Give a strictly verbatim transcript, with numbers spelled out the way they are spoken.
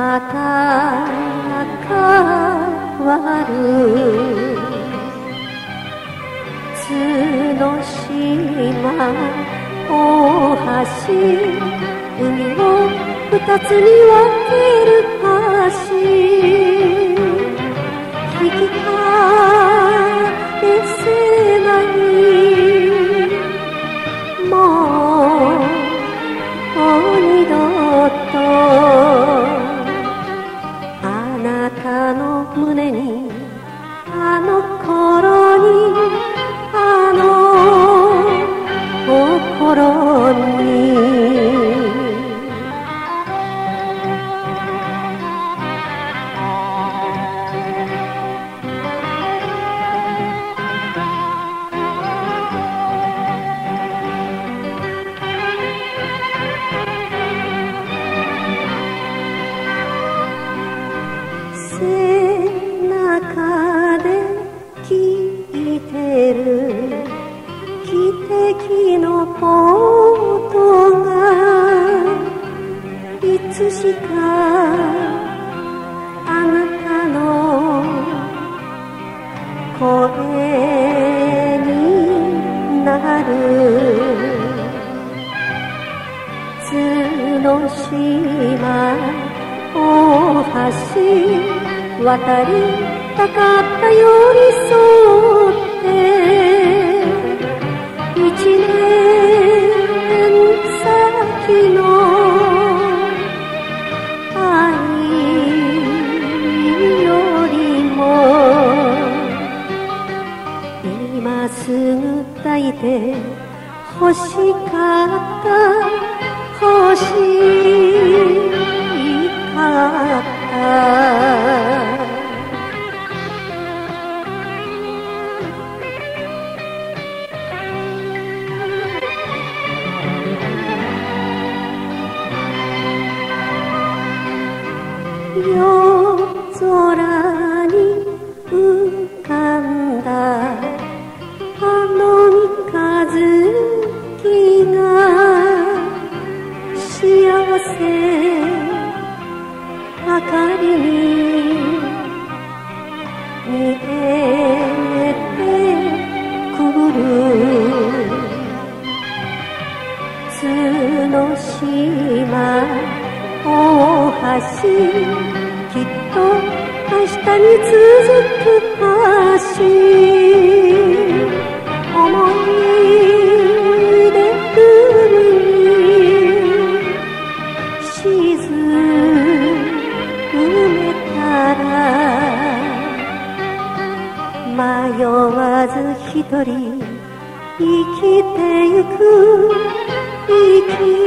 また変わる角島大橋海を二つに分ける橋引き換え狭いもう二度とあなたの胸にあの頃にあの心に背中で聞いてる汽笛の音がいつしかあなたの声になる角島大橋渡りたかった寄り添って一年先の愛よりも今すぐ抱いて欲しかった欲しかった夜空に浮かんだあの三日月が幸せ明かりに見えてくる角島大橋きっと明日に続く橋思い出海に沈めたら迷わず一人生きてゆく生き